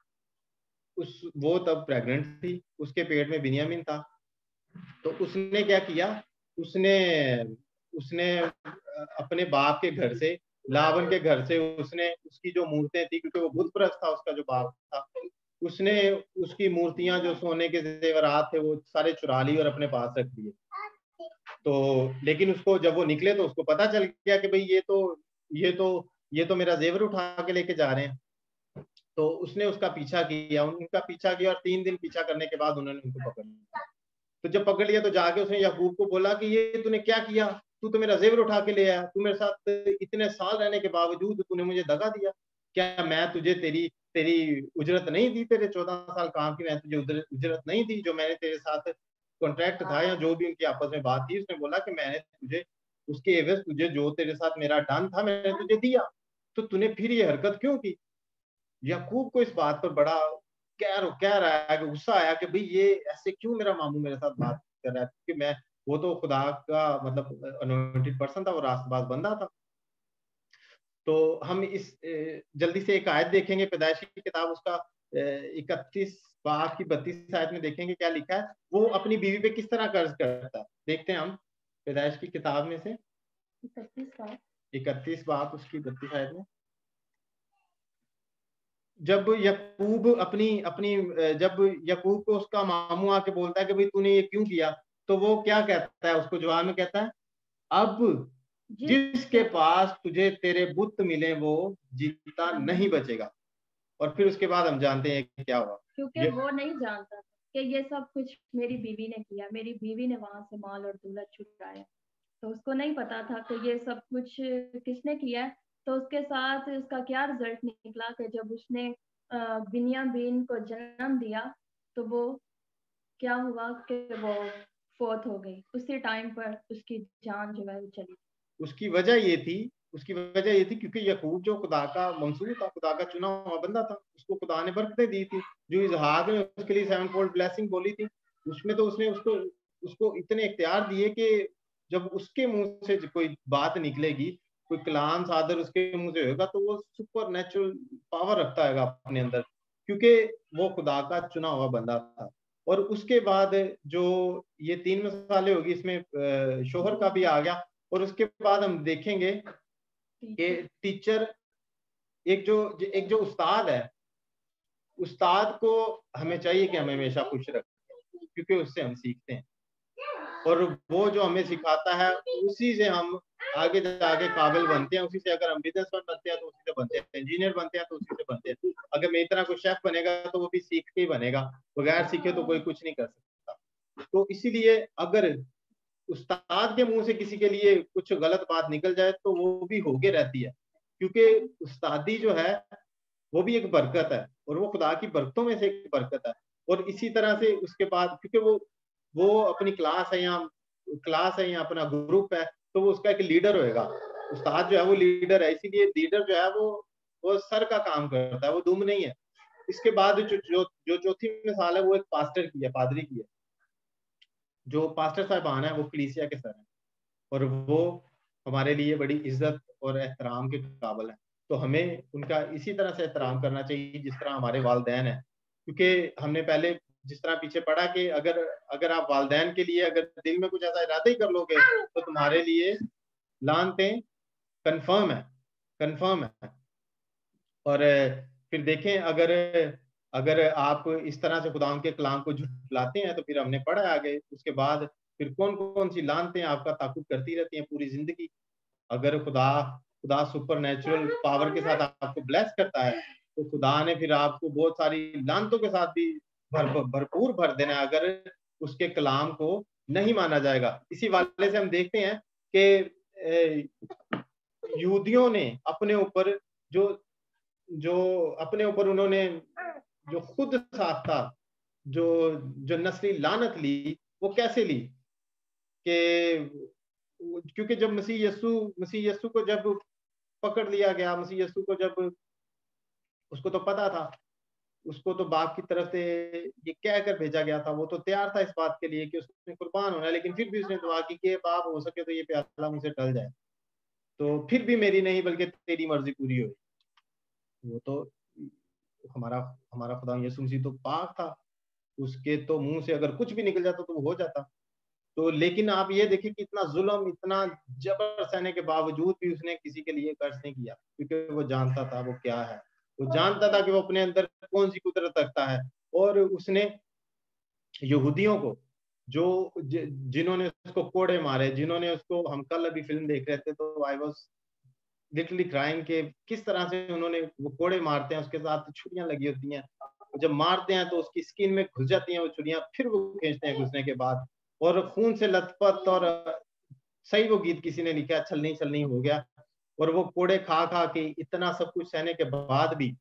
वो तब प्रेग्नेंट थी, उसके पेट में बिन्यामीन था। तो उसने क्या किया, उसने उसने अपने बाप के घर से, लावन के घर से, उसने उसकी जो मूर्तें थी, क्योंकि वो बुत परस्त था उसका जो बाप था, उसने उसकी मूर्तियां जो सोने के जेवरात थे वो सारे चुरा ली और अपने पास रख दिए। तो लेकिन उसको जब वो निकले तो उसको पता चल गया कि भाई ये तो मेरा जेवर उठा के लेके जा रहे हैं। तो उसने उसका पीछा किया, उनका पीछा किया और 3 दिन पीछा करने के बाद उन्होंने उनको पकड़ लिया। तो जब पकड़ लिया तो जाके उसने याकूब को बोला कि ये तूने क्या किया, तू तो मेरा जेवर उठा के ले आया, तू मेरे साथ इतने साल रहने के बावजूद तूने मुझे दगा दिया। क्या मैं तुझे तेरी तेरी उजरत नहीं दी, तेरे 14 साल काम की मैं तुझे उजरत नहीं दी, जो मैंने तेरे साथ कॉन्ट्रैक्ट था या जो भी उनकी आपस में बात थी। उसने बोला कि मैंने तुझे उसके एवज तुझे जो तेरे साथ मेरा डन था मैंने तुझे दिया, तो तूने फिर ये हरकत क्यों की। याकूब को इस बात पर बड़ा कह रहा है कि गुस्सा आया कि भाई ये ऐसे क्यों मेरा मामू मेरे साथ बात कर रहा है, क्योंकि मैं वो तो खुदा का मतलब अनॉइंटेड पर्सन था, वो रास्तबाज बंदा था। तो हम इस जल्दी से एक आयत देखेंगे पैदाइश की किताब उसका 31 बाब की 32 आयत में देखेंगे क्या लिखा है। वो अपनी बीवी पे किस तरह कर्ज करता है, देखते हैं हम पैदाइश की किताब में से 31 बाब उसकी 32 आयत में। जब यकूब अपनी अपनी जब यकूब को उसका मामू आके बोलता है कि भाई तूने ये क्यों किया, तो वो क्या कहता है, उसको जवाब में कहता है अब जिसके पास तुझे तेरे बुत मिले वो जीता नहीं बचेगा। और फिर उसके बाद हम जानते हैं क्या हुआ, क्योंकि वो नहीं जानता कि ये सब कुछ मेरी बीवी ने किया, मेरी बीवी ने वहां से माल और दौलत छुड़ाया। तो उसको नहीं पता था कि ये सब कुछ किसने किया है। तो उसके साथ उसका क्या रिजल्ट निकला कि जब उसने बिन्यामीन को जन्म दिया तो वो क्या हुआ कि वो फोत हो गई, उसी टाइम पर उसकी जान जो है वो चली। उसकी वजह ये थी क्योंकि यकूब जो खुदा का मंसूर था, खुदा का चुना हुआ बंदा था, उसको खुदा ने बरकतें दी थी, जो इजहाक ने उसके लिए 7 फोल्ड ब्लेसिंग बोली थी, उसमें तो उसने उसको इतने इख्तियार दिए कि जब उसके मुंह से कोई बात निकलेगी कोई कलाम सादर उसके मुंह से होगा तो वो सुपर नेचुरल पावर रखता है अपने अंदर, क्योंकि वो खुदा का चुना हुआ बंदा था। और उसके बाद जो ये 3 मिसालें होगी, इसमें शोहर का भी आ गया। और उसके बाद हम देखेंगे कि टीचर, एक जो उस्ताद है, उस्ताद को हमें चाहिए कि हमें हमेशा खुश रखें, क्योंकि उससे हम सीखते हैं। और वो जो हमें सिखाता है उसी से हम आगे जाके काबिल बनते हैं। उसी से अगर हम बिजनेसमैन बनते हैं तो उसी से बनते हैं, इंजीनियर बनते हैं तो उसी से बनते हैं। अगर मेरी तरह कोई शेफ बनेगा तो वो भी सीख के ही बनेगा, बगैर सीखे तो कोई कुछ नहीं कर सकता। तो इसीलिए अगर उस्ताद के मुंह से किसी के लिए कुछ गलत बात निकल जाए तो वो भी होके रहती है, क्योंकि उस्तादी जो है वो भी एक बरकत है, और वो खुदा की बरकतों में से एक बरकत है। और इसी तरह से उसके बाद, क्योंकि वो अपनी क्लास है या अपना ग्रुप है, तो वो उसका एक लीडर होएगा। उस्ताद जो है वो लीडर है, इसीलिए लीडर जो है वो सर का काम करता है, वो दुम नहीं है। इसके बाद जो चौथी मिसाल है वो एक पास्टर की है, पादरी की है। जो पास्टर साहबान है वो कलीसिया के सर हैं, और वो हमारे लिए बड़ी इज्जत और एहतराम के काबिल है। तो हमें उनका इसी तरह से एहतराम करना चाहिए जिस तरह हमारे वालदैन है, क्योंकि हमने पहले जिस तरह पीछे पढ़ा कि अगर अगर आप वालदैन के लिए अगर दिल में कुछ ऐसा इरादा ही कर लोगे तो तुम्हारे लिए लानतें कंफर्म है, कंफर्म है। और फिर देखें, अगर अगर आप इस तरह से खुदा के कलाम को झुठलाते हैं तो फिर हमने पढ़ा आगे उसके बाद फिर कौन कौन सी लानतें आपका ताकुब करती रहती हैं पूरी जिंदगी। अगर खुदा खुदा सुपर नेचुरल पावर के साथ आपको ब्लेस करता है तो खुदा ने फिर आपको बहुत सारी लानतों के साथ भी भरपूर भर देना है, अगर उसके कलाम को नहीं माना जाएगा। इसी वाले से हम देखते हैं कि यहूदियों ने अपने ऊपर जो जो अपने ऊपर उन्होंने जो खुद साख्ता जो जो नस्ली लानत ली, वो कैसे ली कि क्योंकि जब मसीह यस्सु को जब पकड़ लिया गया, मसीह यस्सु को जब, उसको तो पता था, उसको तो बाप की तरफ से ये कह कर भेजा गया था, वो तो तैयार था इस बात के लिए कि उसने कुर्बान होना है, लेकिन फिर भी उसने दुआ की कि बाप हो सके तो ये प्याला मुझसे टल जाए, तो फिर भी मेरी नहीं बल्कि तेरी मर्जी पूरी हो। वो तो हमारा हमारा खुदा यीशु मसीह तो पाक था, उसके तो मुंह से अगर कुछ भी निकल जाता तो वो हो जाता। तो लेकिन आप ये देखिए कि इतना जुल्म, इतना जबर सहने के बावजूद भी उसने किसी के लिए कर्ज नहीं किया, क्योंकि वो जानता था वो क्या है, वो जानता था कि वो अपने अंदर कौन सी कुदरत रखता है। और उसने यहूदियों को जिन्होंने उसको कोड़े मारे, जिन्होंने उसको, हम कल अभी फिल्म देख रहे थे तो आई वाज लिटरली क्राइंग के किस तरह से उन्होंने, वो कोड़े मारते हैं उसके साथ छुरियां लगी होती हैं, जब मारते हैं तो उसकी स्किन में घुस जाती हैं वो छुरियां, फिर वो खींचते हैं घुसने के बाद, और खून से लथपथ। और सही वो गीत किसी ने लिखा, छलनी छलनी हो गया। और वो कोड़े खा खा के इतना सब कुछ सहने के बाद भी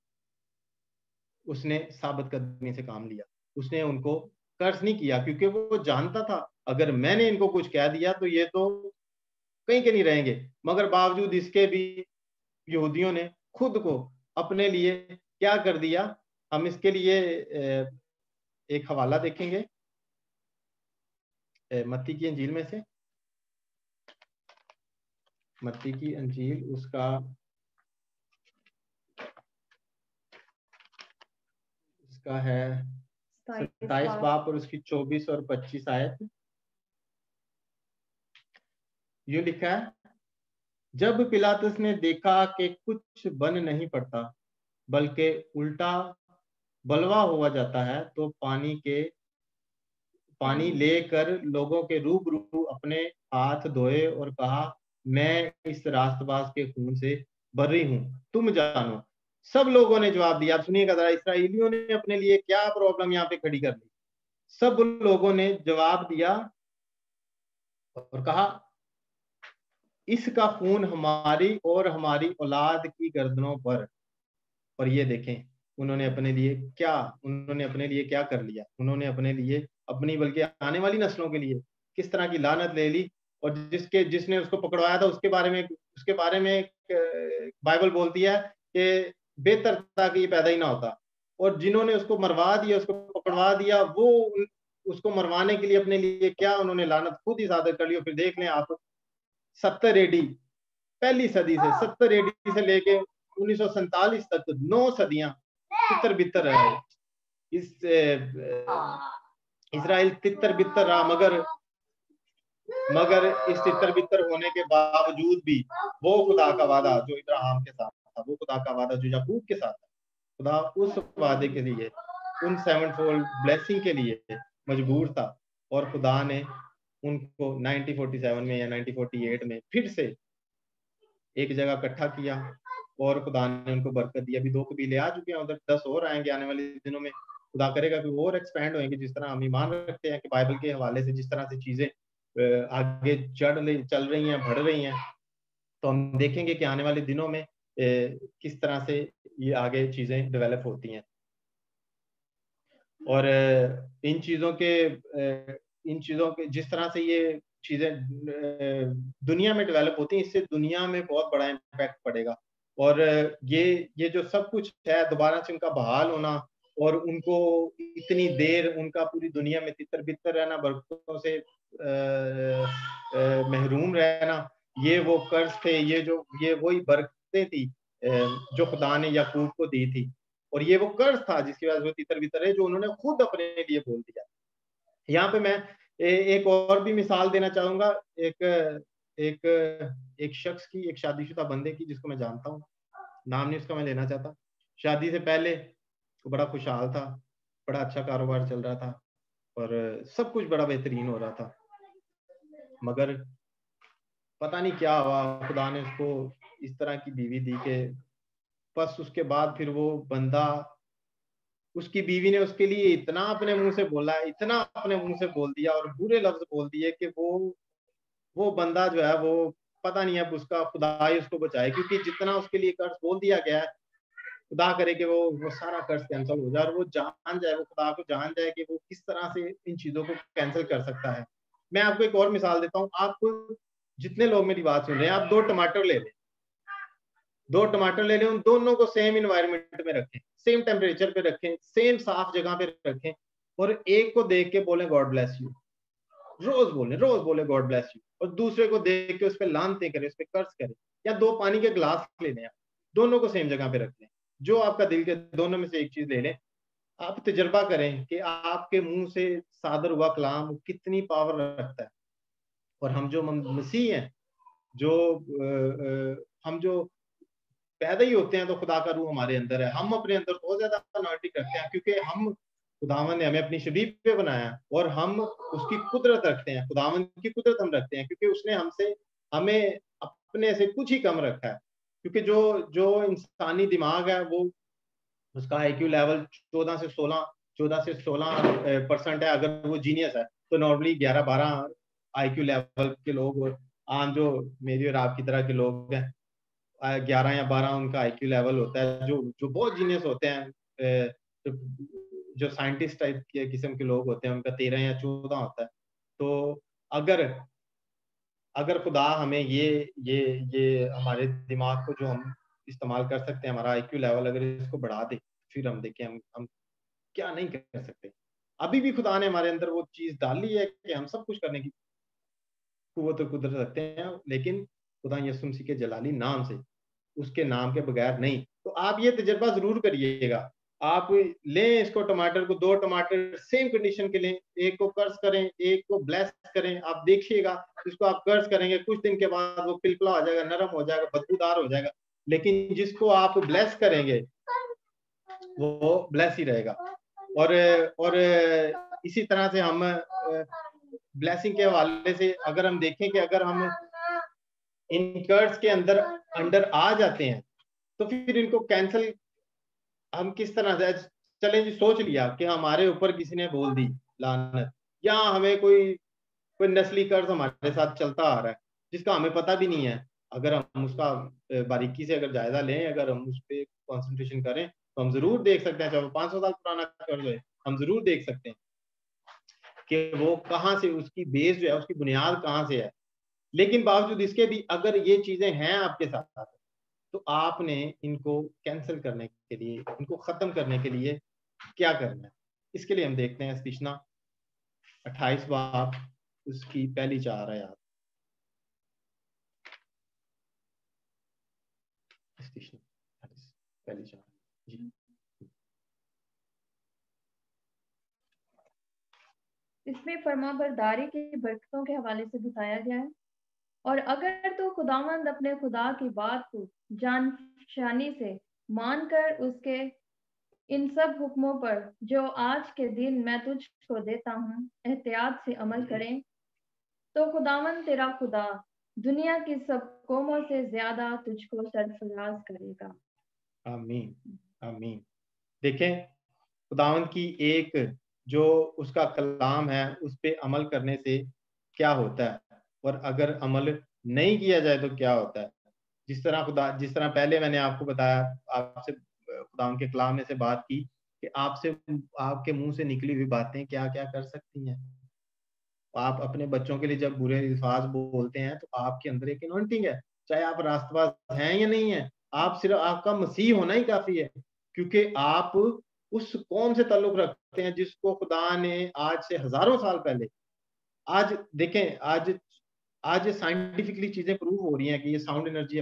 उसने साबित कदमी से काम लिया, उसने उनको कर्ज नहीं किया, क्योंकि वो जानता था अगर मैंने इनको कुछ कह दिया तो ये तो कहीं के नहीं रहेंगे। मगर बावजूद इसके भी यहूदियों ने खुद को अपने लिए क्या कर दिया। हम इसके लिए एक हवाला देखेंगे मत्ती की अंजील में से, मत्ती की अंजील उसका है 27 बाप और उसकी 24 और 25 आयत। ये लिखा है, जब पिलातुस ने देखा कि कुछ बन नहीं पड़ता बल्कि उल्टा बलवा हुआ जाता है, तो पानी लेकर लोगों के रूबरू अपने हाथ धोए और कहा, मैं इस रास्तबाज के खून से बरी हूं, तुम जानो। सब लोगों ने जवाब दिया। आप सुनिएगा जरा, इसराइलियों ने अपने लिए क्या प्रॉब्लम यहाँ पे खड़ी कर ली। सब लोगों ने जवाब दिया और कहा, इसका खून हमारी और हमारी औलाद की गर्दनों पर ये देखें उन्होंने अपने लिए क्या कर लिया। उन्होंने अपने लिए, अपनी बल्कि आने वाली नस्लों के लिए किस तरह की लानत ले ली। और जिसने उसको पकड़वाया था उसके बारे में बाइबल बोलती है कि बेहतर था कि ये पैदा ही ना होता। और जिन्होंने उसको मरवा दिया, उसको पकड़वा दिया, वो उसको मरवाने के लिए अपने लिए क्या उन्होंने लानत खुद ही सादर कर ली। फिर देख लें आप 70 AD पहली सदी से 70 AD से लेके 1947 तक 9 सदियां तितर बितर रहा है। इस इसराइल तितर बितर रहा, मगर इस तितर बितर होने के बावजूद भी वो खुदा का वादा जो इब्राहिम के साथ था, वो खुदा का वादा जो याकूब के साथ था, खुदा उस वादे के लिए, उन 7-fold ब्लेसिंग के लिए मजबूर था। और खुदा ने उनको 1947 में या 1948 में फिर से एक जगह इकट्ठा किया और खुदा ने उनको बरकत दी। अभी 2 कबीले आ चुके हैं, उधर 10 और आएंगे आने वाले दिनों में। खुदा करेगा कि वो और एक्सपैंड होंगे। जिस तरह हम ईमान रखते हैं कि बाइबल के हवाले से जिस तरह से चीजें आगे चल रही हैं, बढ़ रही हैं, तो हम देखेंगे कि आने वाले दिनों में किस तरह से ये आगे चीजें डेवलप होती हैं। और इन चीजों के जिस तरह से ये चीजें दुनिया में डेवलप होती हैं, इससे दुनिया में बहुत बड़ा इम्पैक्ट पड़ेगा। और ये जो सब कुछ है, दोबारा से उनका बहाल होना और उनको इतनी देर उनका पूरी दुनिया में तितर बितर रहना, बरकतों से महरूम रहना, ये वो कर्ज थे, ये वही बरकतें थी जो खुदा ने याकूब को दी थी। और ये वो कर्ज था जिसकी वजह से वो तितर बितर है, जो उन्होंने खुद अपने लिए बोल दिया। यहाँ पे मैं एक और भी मिसाल देना चाहूंगा, एक एक शख्स की, एक शादीशुदा बंदे की, जिसको मैं जानता हूँ, नाम नहीं उसका मैं लेना चाहता। शादी से पहले वो बड़ा खुशहाल था, बड़ा अच्छा कारोबार चल रहा था और सब कुछ बड़ा बेहतरीन हो रहा था, मगर पता नहीं क्या हुआ, खुदा ने उसको इस तरह की बीवी दी कि बस उसके बाद फिर वो बंदा, उसकी बीवी ने उसके लिए इतना अपने मुंह से बोला, इतना अपने मुंह से बोल दिया और बुरे लफ्ज बोल दिए कि वो बंदा जो है, वो पता नहीं अब उसका खुदा ही उसको बचाए, क्योंकि जितना उसके लिए कर्ज बोल दिया गया है, खुदा करे कि वो सारा कर्ज कैंसिल हो जाए और वो जान जाए, वो खुदा को जान जाए कि वो किस तरह से इन चीजों को कैंसिल कर सकता है। मैं आपको एक और मिसाल देता हूँ। आप जितने लोग मेरी बात सुन रहे हैं, आप 2 टमाटर ले लें, 2 टमाटर ले लें, उन दोनों को सेम इन्वायरमेंट में रखें, सेम टेम्परेचर पे रखें, सेम साफ जगह पे रखें और एक को देख के बोले गॉड ब्लेस यू, रोज बोले गॉड ब्लेस यू, और दूसरे को देख के उस पर लानते करें, उस पर कर्ज करें। या 2 पानी के गिलास ले लें, दोनों को सेम जगह पे रख लें, जो आपका दिल के दोनों में से एक चीज ले लें। आप तजर्बा करें कि आपके मुंह से सादर हुआ कलाम कितनी पावर रखता है। और हम जो मसीह हैं, हम जो पैदा ही होते हैं तो खुदा का रूह हमारे अंदर है, हम अपने अंदर बहुत ज्यादा अनॉइंटिंग रखते हैं, क्योंकि हम, खुदावन ने हमें अपनी शबीह पे बनाया और हम उसकी कुदरत रखते हैं, खुदावन की कुदरत हम रखते हैं, क्योंकि उसने हमें अपने से कुछ ही कम रखा है। क्योंकि जो जो इंसानी दिमाग है, वो उसका IQ लेवल 14 से 16% है। अगर वो जीनियस है तो नॉर्मली 11-12 IQ लेवल के लोग, आम जो मेरी और आपकी तरह के लोग हैं, 11 या 12 उनका IQ लेवल होता है। जो जो बहुत जीनियस होते हैं, जो साइंटिस्ट टाइप के किस्म के लोग होते हैं, उनका 13 या 14 होता है। तो अगर अगर खुदा हमें ये हमारे दिमाग को जो हम इस्तेमाल कर सकते हैं, हमारा IQ लेवल अगर इसको बढ़ा दे, फिर हम देखें हम क्या नहीं कर सकते। अभी भी खुदा ने हमारे अंदर वो चीज डाली है कि हम सब कुछ करने की कुव्वत और कुदरत रखते हैं, लेकिन खुदा यीशु मसीह के जलाली नाम से, उसके नाम के बगैर नहीं। तो आप ये तजर्बा जरूर करिएगा। आप लें इसको, टमाटर को, 2 टमाटर सेम कंडीशन के लें, एक को कर्ज करें, एक को ब्लेस करें। आप देखिएगा, इसको आप कर्ज करेंगे, कुछ दिन के बाद वो पिलपला हो जाएगा, नरम हो जाएगा, बदबूदार हो जाएगा। लेकिन जिसको आप ब्लेस करेंगे वो ब्लेस ही रहेगा। और इसी तरह से हम ब्लेसिंग के हवाले से अगर हम देखें कि अगर हम इन कर्ज के अंडर आ जाते हैं, तो फिर इनको कैंसिल हम किस तरह से, चलें जी, सोच लिया कि हमारे ऊपर किसी ने बोल दी लानत, या हमें कोई नस्ली कर्ज हमारे साथ चलता आ रहा है जिसका हमें पता भी नहीं है। अगर हम उसका बारीकी से अगर जायजा लें, अगर हम उस पर कॉन्सेंट्रेशन करें, तो हम जरूर देख सकते हैं, चाहे वो 500 साल पुराना कर्ज है, हम जरूर देख सकते हैं कि वो कहाँ से, उसकी बेस जो है, उसकी बुनियाद कहाँ से है। लेकिन बावजूद इसके भी अगर ये चीजें हैं आपके साथ, तो आपने इनको कैंसिल करने के लिए, इनको खत्म करने के लिए क्या करना है। इसके लिए हम देखते हैं स्तिशना 28 बाब उसकी पहली 4 आयत। पहली चार जी। इसमें फर्माबरदारी की बरकतों के हवाले से बताया गया है। और अगर तू खुदावंद अपने खुदा की बात को जानशानी से मानकर उसके इन सब हुक्मों पर जो आज के दिन मैं तुझको देता हूँ एहतियात से अमल करें, तो खुदावंद तेरा खुदा दुनिया की सब कौमों से ज्यादा तुझको सरफराज करेगा। आमीन, आमीन। देखें, खुदावंद की एक जो उसका कलाम है उस पे अमल करने से क्या होता है, और अगर अमल नहीं किया जाए तो क्या होता है। जिस तरह पहले मैंने आपको बताया, आपसे खुदावंद के कलाम में से बात की कि आपसे आपके मुंह से निकली हुई बातें क्या क्या कर सकती हैं। आप अपने बच्चों के लिए जब बुरे अल्फाज बोलते हैं तो आपके अंदर एक एनॉइंटिंग है, चाहे आप रास्तबाज हैं या नहीं है। आप सिर्फ आपका मसीह होना ही काफी है, क्योंकि आप उस कौम से ताल्लुक रखते हैं जिसको खुदा ने आज से हजारों साल पहले, आज देखें, आज साइंटिफिकली चीजें प्रूव हो रही हैं कि ये साउंड एनर्जी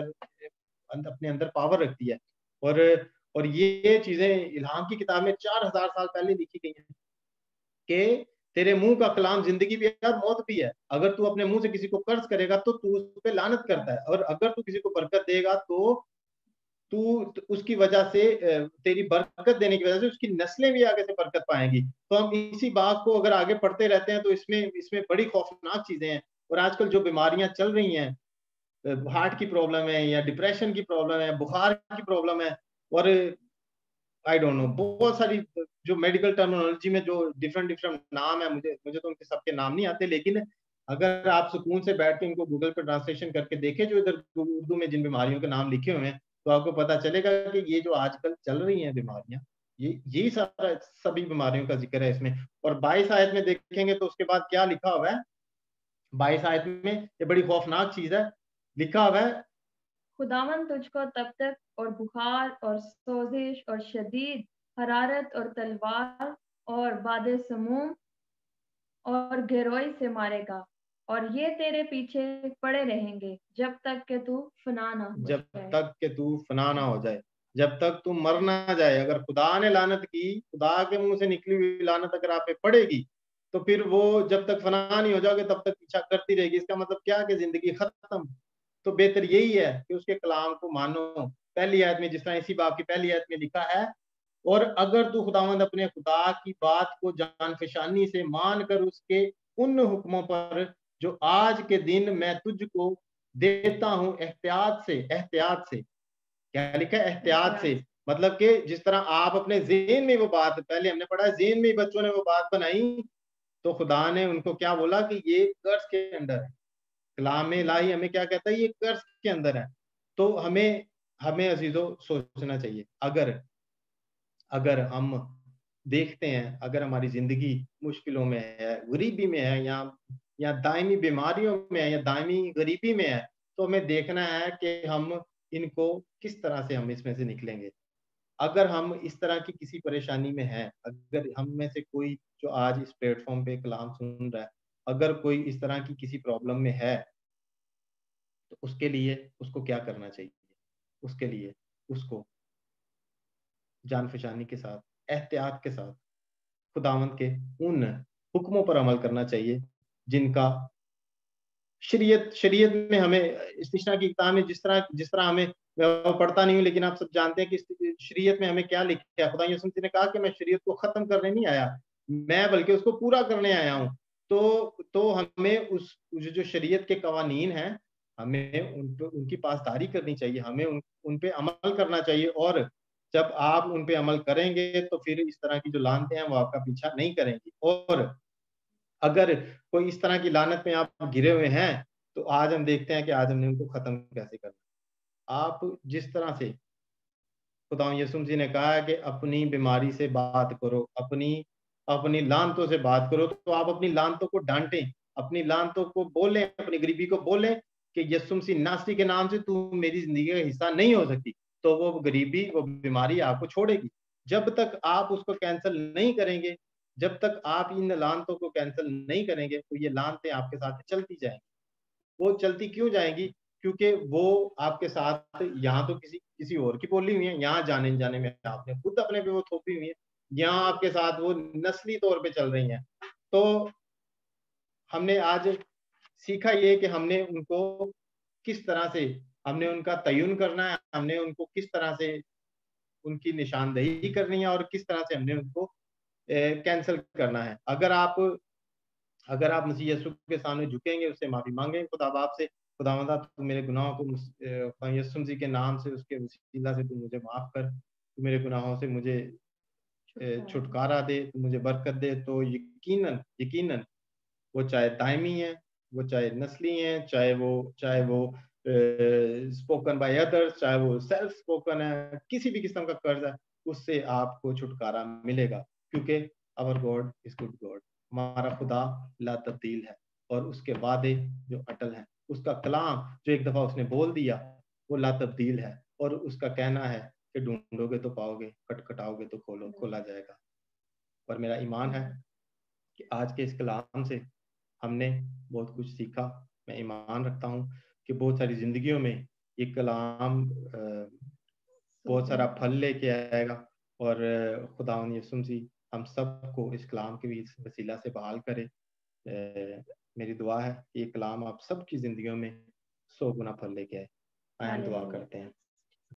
अपने अंदर पावर रखती है। और और ये चीजें इल्हाम की किताब में 4000 साल पहले लिखी गई हैं कि तेरे मुंह का कलाम जिंदगी भी है और मौत भी है। अगर तू अपने मुंह से किसी को कर्ज करेगा तो तू उस पे लानत करता है, और अगर तू किसी को बरकत देगा तो तू उसकी वजह से, तेरी बरकत देने की वजह से उसकी नस्लें भी आगे से बरकत पाएंगी। तो हम इसी बात को अगर आगे पढ़ते रहते हैं तो इसमें इसमें बड़ी खौफनाक चीजें हैं। और आजकल जो बीमारियां चल रही हैं, हार्ट की प्रॉब्लम है या डिप्रेशन की प्रॉब्लम है, बुखार की प्रॉब्लम है, और आई डोंट नो बहुत सारी जो मेडिकल टर्मिनोलॉजी में जो डिफरेंट डिफरेंट नाम है, मुझे मुझे तो उनके सबके नाम नहीं आते, लेकिन अगर आप सुकून से बैठ के इनको गूगल पे ट्रांसलेशन करके देखें जो इधर उर्दू में जिन बीमारियों के नाम लिखे हुए हैं, तो आपको पता चलेगा कि ये जो आजकल चल रही हैं बीमारियां, ये यही सारा सभी बीमारियों का जिक्र है इसमें। और 22 आयत में देखेंगे तो उसके बाद क्या लिखा हुआ है, 22 आयत में ये बड़ी खौफनाक चीज है, लिखा हुआ है, खुदावन तुझको तब तक और बुखार और सोजिश और शदीद हरारत और तलवार और बादे समूम और गिरोई से मारेगा, और ये तेरे पीछे पड़े रहेंगे जब तक कि तू फना ना हो जब जाए। तक कि तू फना ना हो जाए, जब तक तू मर ना जाए। अगर खुदा ने लानत की, खुदा के मुंह से निकली हुई लानत अगर आप पे पड़ेगी, तो फिर वो जब तक फना नहीं हो जाओगे तब तक पीछा करती रहेगी। इसका मतलब क्या कि जिंदगी खत्म। तो बेहतर यही है कि उसके कलाम को मानो। पहली आयत में, जिस तरह इसी बाब की पहली आयत में लिखा है, और अगर तू खुदावंद अपने खुदा की बात को जान फशानी से मान कर उसके उन हुक्मों पर जो आज के दिन मैं तुझको देता हूं एहतियात से, क्या लिखा है, एहतियात से, मतलब कि जिस तरह आप अपने ज़हन में वो बात, पहले हमने पढ़ा ज़हन में बच्चों ने वो बात बनाई, तो खुदा ने उनको क्या बोला कि ये कर्ज के अंदर है। कलाम इलाही हमें क्या कहता है, ये कर्ज के अंदर है। तो हमें हमें अजीजों सोचना चाहिए, अगर अगर हम देखते हैं, अगर हमारी जिंदगी मुश्किलों में है, गरीबी में है, या दायमी बीमारियों में है, या दायमी गरीबी में है, तो हमें देखना है कि हम इनको किस तरह से हम इसमें से निकलेंगे। अगर हम इस तरह की किसी परेशानी में हैं, अगर हम में से कोई जो आज इस प्लेटफॉर्म पे कलाम सुन रहा है, अगर कोई इस तरह की किसी प्रॉब्लम में है, तो उसके लिए उसको क्या करना चाहिए, उसके लिए उसको जान फशानी के साथ, एहतियात के साथ खुदावंद के उन हुक्मों पर अमल करना चाहिए जिनका शरीयत शरीयत में हमें, इस्तिशना की किताब में जिस तरह हमें, मैं वो पढ़ता नहीं हूँ लेकिन आप सब जानते हैं कि शरीयत में हमें क्या लिखा है। खुदा यीशु मसीह ने कहा कि मैं शरीयत को खत्म करने नहीं आया, मैं बल्कि उसको पूरा करने आया हूँ। तो हमें जो शरीयत के कवानीन हैं, हमें उनकी पासदारी करनी चाहिए, हमें उन पे अमल करना चाहिए। और जब आप उन पे अमल करेंगे तो फिर इस तरह की जो लानतें हैं वो आपका पीछा नहीं करेंगी। और अगर कोई इस तरह की लानत में आप घिरे हुए हैं, तो आज हम देखते हैं कि आज हमने उनको खत्म कैसे करना। आप जिस तरह से खुदा यीशु मसीह ने कहा है कि अपनी बीमारी से बात करो, अपनी अपनी लानतों से बात करो, तो आप अपनी लानतों को डांटें, अपनी लानतों को बोलें, अपनी गरीबी को बोलें कि यीशु मसीह नासरी के नाम से तू मेरी जिंदगी का हिस्सा नहीं हो सकती। तो वो गरीबी, वो बीमारी आपको छोड़ेगी। जब तक आप उसको कैंसिल नहीं करेंगे, जब तक आप इन लानतों को कैंसिल नहीं करेंगे, तो ये लानतें आपके साथ चलती जाएंगी। वो चलती क्यों जाएंगी? क्योंकि वो आपके साथ यहाँ तो किसी किसी और की बोली हुई है, यहाँ जाने जाने में आपने खुद अपने पे वो थोपी हुई है, यहाँ आपके साथ वो नस्ली तौर पे चल रही हैं। तो हमने आज सीखा ये कि हमने उनको किस तरह से, हमने उनका तयन करना है, हमने उनको किस तरह से उनकी निशानदेही करनी है और किस तरह से हमने उनको कैंसिल करना है। अगर आप मसीह यीशु के सामने झुकेंगे, उससे माफी मांगेंगे, खुदा बाप से, खुदावंदा तू मेरे गुनाहों को यीशु मसीह के नाम से, उसके वसीला से तू मुझे माफ कर, तू मेरे गुनाहों से मुझे छुटकारा दे, तू मुझे बरकत दे, तो यकीनन यकीनन वो चाहे दायमी है, वो चाहे नस्ली है, चाहे वो स्पोकन बाय अदर्स, चाहे वो सेल्फ स्पोकन है, किसी भी किस्म का कर्ज है, उससे आपको छुटकारा मिलेगा, क्योंकि our God is good God, हमारा खुदा ला तब्दील है, और उसके वादे जो अटल हैं, उसका कलाम जो एक दफा उसने बोल दिया वो ला तब्दील है, और उसका कहना है कि ढूंढोगे तो पाओगे, खटखटाओगे तो खोला जाएगा। और मेरा ईमान है कि आज के इस कलाम से हमने बहुत कुछ सीखा। मैं ईमान रखता हूँ कि बहुत सारी जिंदगियों में ये कलाम बहुत सारा फल लेके आएगा, और खुदावंद यीशु मसीह हम सबको इस कलाम के भी वसीला से बहाल करे। मेरी दुआ है कि ये कलाम आप सबकी जिंदगियों में 100 गुना फल लेके आए। आए हम दुआ हालेलुया। करते हैं।